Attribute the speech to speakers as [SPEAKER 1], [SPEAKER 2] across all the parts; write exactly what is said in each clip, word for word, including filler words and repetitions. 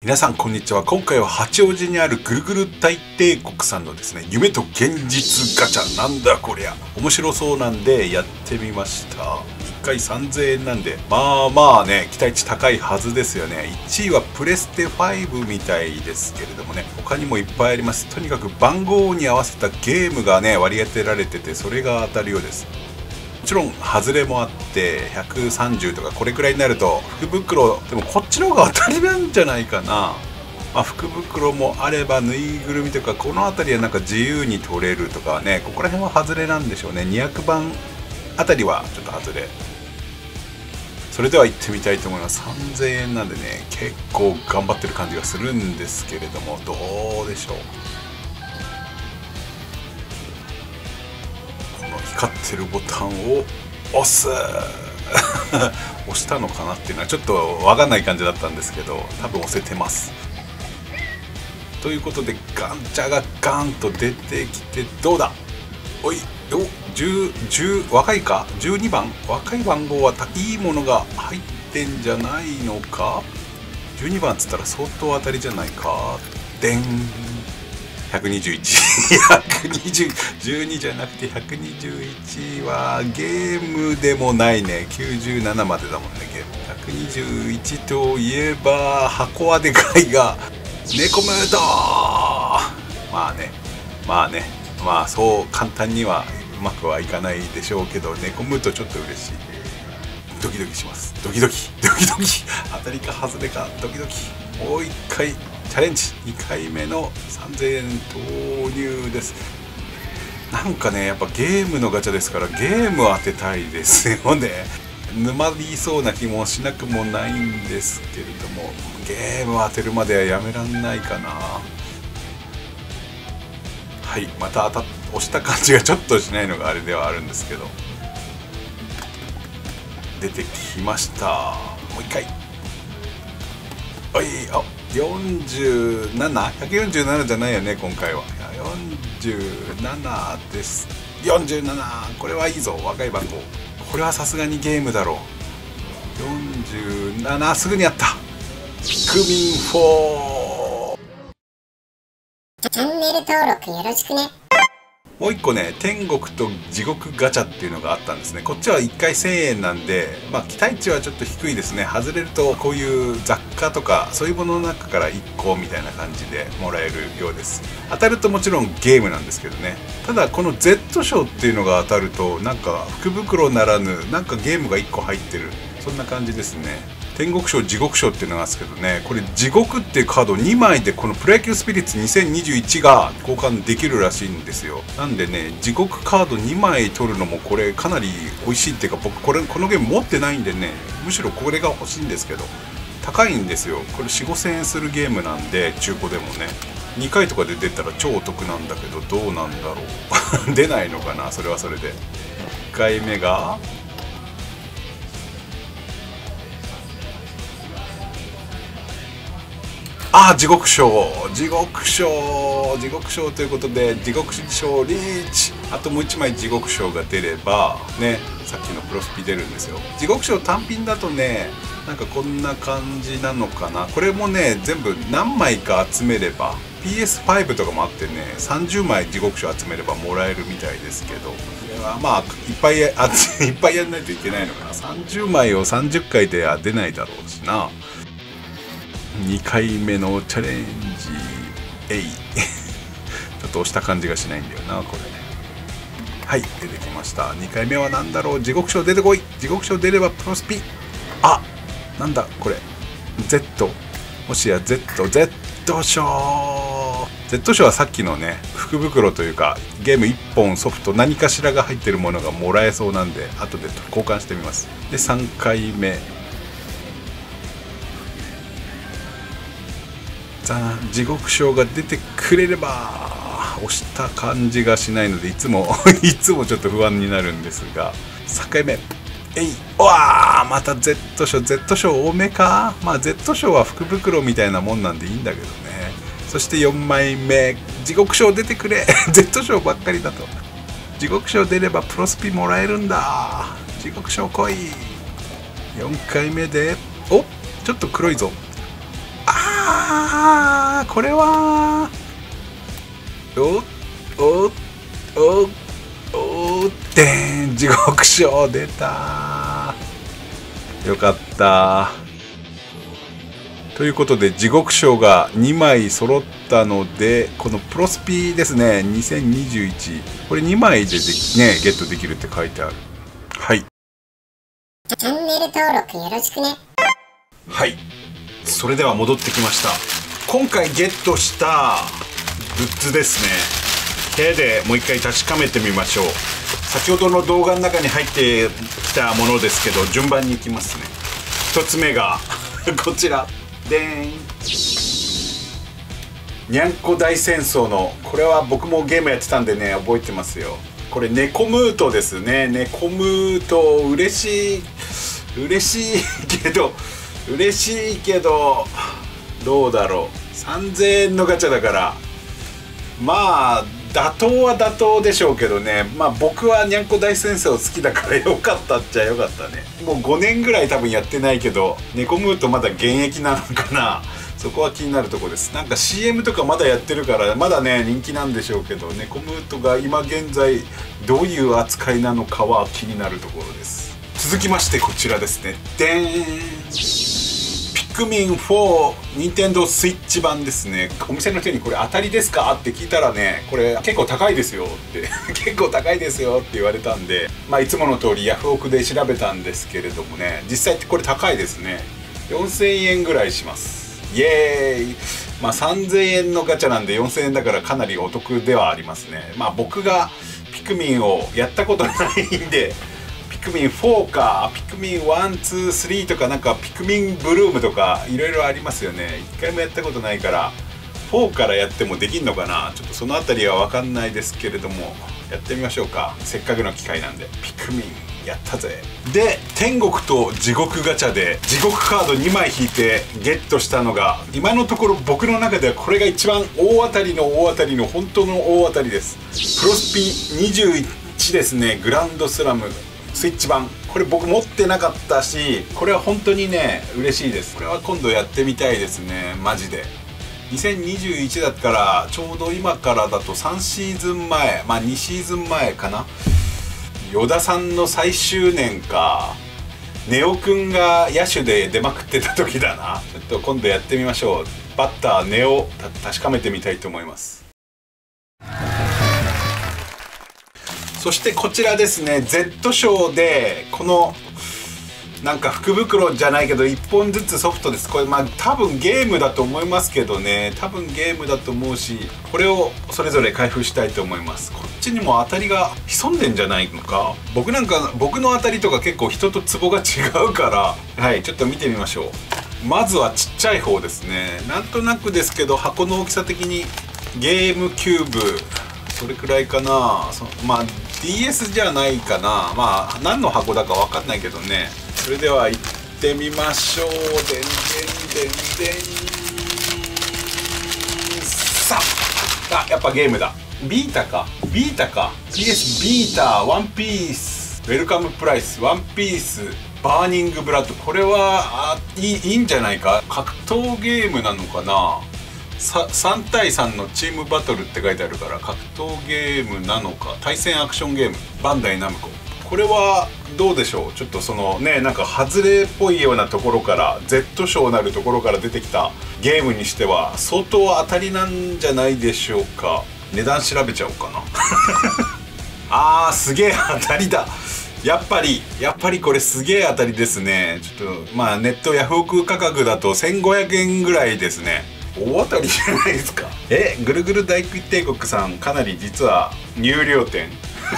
[SPEAKER 1] 皆さんこんにちは。今回は八王子にあるぐるぐる大帝国さんのですね、夢と現実ガチャ。なんだこりゃ。面白そうなんでやってみました。いっかいさんぜんえんなんで、まあまあね、期待値高いはずですよね。いちいはプレステファイブみたいですけれどもね、他にもいっぱいあります。とにかく番号に合わせたゲームがね、割り当てられてて、それが当たるようです。もちろん外れもあってひゃくさんじゅうとかこれくらいになると福袋でもこっちの方が当たりなんじゃないかな。まあ、福袋もあればぬいぐるみとかこの辺りはなんか自由に取れるとかね、ここら辺は外れなんでしょうね。にひゃくばんあたりはちょっと外れ。それでは行ってみたいと思います。さんぜんえんなんでね、結構頑張ってる感じがするんですけれども、どうでしょう。光ってるボタンを押す押したのかなっていうのはちょっと分かんない感じだったんですけど、多分押せてます。ということでガンチャがガンと出てきて、どうだ。おいおじゅう、じゅう若いかじゅうにばん、若い番号はいいものが入ってんじゃないのか。じゅうにばんっつったら相当当たりじゃないか。でんひゃくにじゅういち ひゃくにじゅう、じゅうにじゃなくてひゃくにじゅういちはゲームでもないね。きゅうじゅうななまでだもんね、ゲーム。ひゃくにじゅういちといえば箱はでかいが猫ムード。まあねまあねまあそう簡単にはうまくはいかないでしょうけど、猫ムードちょっと嬉しい。ドキドキします。ドキドキドキドキ当たりか外れかドキドキ。もう一回チャレンジ。にかいめのさんぜんえん投入です。なんかね、やっぱゲームのガチャですからゲームを当てたいですよね。沼りそうな気もしなくもないんですけれども、ゲームを当てるまではやめらんないかな。はい、また当たっ押した感じがちょっとしないのがあれではあるんですけど、出てきました。もう一回。はい、あよんじゅうなな、ひゃくよんじゅうななじゃないよね今回は。よんじゅうななです。よんじゅうなな、これはいいぞ。若い番号。これはさすがにゲームだろう。よんじゅうなな、すぐにやった。ピクミンフォー。
[SPEAKER 2] チャンネル登録よろしくね。
[SPEAKER 1] もう一個ね、天国と地獄ガチャっていうのがあったんですね。こっちはいっかいせんえんなんで、まあ期待値はちょっと低いですね。外れるとこういう雑貨とかそういうものの中からいっこみたいな感じでもらえるようです。当たるともちろんゲームなんですけどね。ただこの Z 賞っていうのが当たるとなんか福袋ならぬなんかゲームがいっこ入ってる、そんな感じですね。天国賞地獄賞っていうのがあるんですけどね、これ地獄っていうカードにまいでこのプロ野球スピリッツにせんにじゅういちが交換できるらしいんですよ。なんでね、地獄カードにまい取るのもこれかなり美味しいっていうか、僕これこのゲーム持ってないんでね、むしろこれが欲しいんですけど、高いんですよ。これ よん、ごせんえんするゲームなんで、中古でもねにかいとかで出たら超お得なんだけど、どうなんだろう出ないのかな、それはそれで。いっかいめがああ、地獄賞地獄賞地獄賞ということで、地獄賞リーチ。あともういちまい地獄賞が出ればね、さっきのプロスピ出るんですよ。地獄賞単品だとね、なんかこんな感じなのかな。これもね、全部何枚か集めれば ピーエスファイブ とかもあってね、さんじゅうまい地獄賞集めればもらえるみたいですけど、これはまあいっぱいあいっぱいやんないといけないのかな。さんじゅうまいをさんじゅっかいでは出ないだろうしな。にかいめのチャレンジえいちょっと押した感じがしないんだよなこれね。はい、出てきました。にかいめは何だろう。地獄賞出てこい。地獄賞出ればプロスピ。あ、なんだこれ Z、 もしや Z、 Z 賞 Z 賞はさっきのね、福袋というかゲームいっぽんソフト何かしらが入ってるものがもらえそうなんで、後で交換してみます。でさんかいめ、地獄賞が出てくれれば。押した感じがしないのでいつもいつもちょっと不安になるんですが、さんかいめえい、おわー、また Z 賞 Z 賞多めか。まあ Z 賞は福袋みたいなもんなんでいいんだけどね。そしてよんまいめ、地獄賞出てくれZ 賞ばっかりだと。地獄賞出ればプロスピもらえるんだ。地獄賞来い。よんかいめで、お、ちょっと黒いぞ。ああーこれはおおおおってん地獄章出た。よかった。ということで地獄章がにまい揃ったので、このプロスピですねにせんにじゅういち、これにまいでで、ね、ゲットできるって書いてある。はい、
[SPEAKER 2] チャンネル登録よろしくね。
[SPEAKER 1] はい、それでは戻ってきました。今回ゲットしたグッズですね。手でもう一回確かめてみましょう。先ほどの動画の中に入ってきたものですけど、順番にいきますね。ひとつめがこちらでーん、にゃんこ大戦争の、これは僕もゲームやってたんでね覚えてますよ。これネコムートですね。ネコムート嬉しい嬉しいけど嬉しいけどどうだろう、さんぜんえんのガチャだからまあ妥当は妥当でしょうけどね。まあ僕はにゃんこ大戦争好きだからよかったっちゃよかったね。もうごねんぐらい多分やってないけど、ネコムートまだ現役なのかな、そこは気になるところです。なんか シーエム とかまだやってるからまだね人気なんでしょうけど、ネコムートが今現在どういう扱いなのかは気になるところです。続きましてこちらですね。でーん、ピクミンフォー任天堂スイッチ版ですね。お店の人にこれ当たりですかって聞いたらね、これ結構高いですよって結構高いですよって言われたんで、まあいつもの通りヤフオクで調べたんですけれどもね、実際ってこれ高いですね。よんせんえんぐらいします。イエーイ。まあさんぜんえんのガチャなんでよんせんえんだからかなりお得ではありますね。まあ僕がピクミンをやったことないんで、ピクミンフォーかピクミンワン、ツー、スリーとかなんかピクミンブルームとかいろいろありますよね。いっかいもやったことないからフォーからやってもできんのかな、ちょっとそのあたりは分かんないですけれども、やってみましょうか。せっかくの機会なんで。ピクミンやったぜ。で天国と地獄ガチャで地獄カードにまい引いてゲットしたのが、今のところ僕の中ではこれが一番大当たりの大当たりの本当の大当たりです。プロスピにじゅういちですね。グランドスラムスイッチ版、これ僕持ってなかったし、これは本当にね嬉しいです。これは今度やってみたいですねマジで。にせんにじゅういちだったからちょうど今からだとさんシーズンまえ、まあにシーズンまえかな。与田さんの最終年か、ネオくんが野手で出まくってた時だな。ちょっと今度やってみましょう。バッターネオ確かめてみたいと思います。そしてこちらですね、 Z 賞でこのなんか福袋じゃないけどいっぽんずつソフトです。これまあ多分ゲームだと思いますけどね、多分ゲームだと思うし、これをそれぞれ開封したいと思います。こっちにも当たりが潜んでんじゃないのか。僕なんか僕の当たりとか結構人とツボが違うから、はい、ちょっと見てみましょう。まずはちっちゃい方ですね。なんとなくですけど箱の大きさ的にゲームキューブそれくらいかな。そまあ ディーエス じゃないかな。まあ何の箱だか分かんないけどね。それでは行ってみましょう。でんでんでんでん。さあ、あ、やっぱゲームだ。ビータかビータか ピーエス ビータワンピースウェルカムプライスワンピースバーニングブラッド。これはあいい、いいんじゃないか。格闘ゲームなのかな。ささんたいさんのチームバトルって書いてあるから格闘ゲームなのか。対戦アクションゲームバンダイナムコ。これはどうでしょう。ちょっとそのね、なんか外れっぽいようなところから Z 賞なるところから出てきたゲームにしては相当当たりなんじゃないでしょうか。値段調べちゃおうかなあーすげえ当たりだ。やっぱりやっぱりこれすげえ当たりですね。ちょっとまあネットヤフオク価格だとせんごひゃくえんぐらいですね。大当たりじゃないですか。えぐるぐる大帝国さんかなり実は入寮店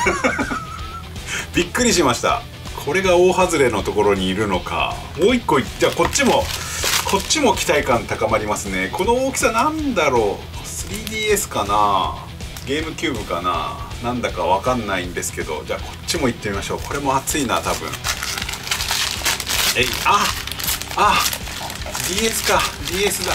[SPEAKER 1] びっくりしました。これが大外れのところにいるのか。もう一個じゃあこっちもこっちも期待感高まりますね。この大きさなんだろう。 スリーディーエス かなゲームキューブかな、なんだかわかんないんですけど、じゃあこっちも行ってみましょう。これも熱いな多分。えいああ ディーエス か ディーエス だ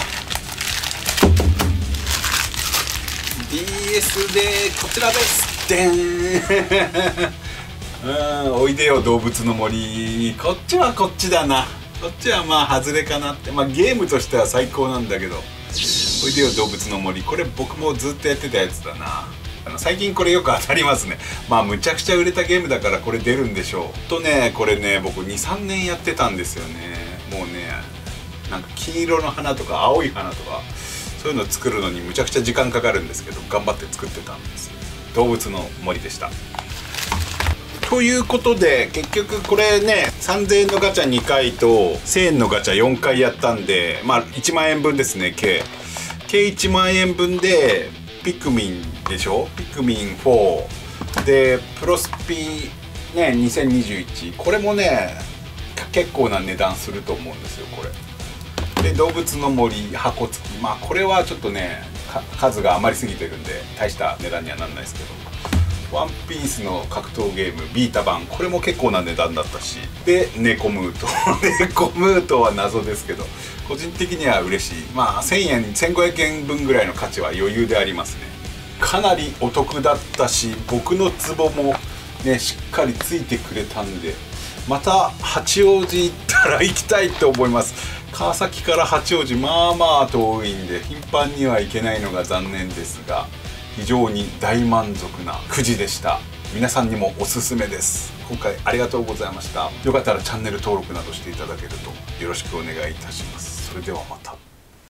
[SPEAKER 1] ディーエス でこちらです。でーんうん、おいでよ動物の森。こっちはこっちだな。 そっちはまあ外れかなって。まあゲームとしては最高なんだけど、おいでよ動物の森、これ僕もずっとやってたやつだな。あの最近これよく当たりますね。まあむちゃくちゃ売れたゲームだからこれ出るんでしょうとね。これね僕にさんねんやってたんですよね。もうねなんか黄色の花とか青い花とかそういうの作るのにむちゃくちゃ時間かかるんですけど、頑張って作ってたんですよ。動物の森でした。ということで結局これねさんぜんえんのガチャにかいとせんえんのガチャよんかいやったんで、まあいちまんえんぶんですね。計計いちまんえんぶんでピクミンでしょ。ピクミンフォーでプロスピねにせんにじゅういち、これもね結構な値段すると思うんですよこれで。動物の森箱付き、まあこれはちょっとね数が余りすぎてるんで大した値段にはなんないですけど、ワンピースの格闘ゲームビータ版、これも結構な値段だったし、でネコムートネコムートは謎ですけど個人的には嬉しい。まあせんえんせんごひゃくえんぶんぐらいの価値は余裕でありますね。かなりお得だったし、僕のツボもねしっかりついてくれたんで、また八王子行ったら行きたいと思います。川崎から八王子まあまあ遠いんで頻繁には行けないのが残念ですが、非常に大満足なくじでした。皆さんにもおすすめです。今回ありがとうございました。よかったらチャンネル登録などしていただけるとよろしくお願いいたします。それではまた。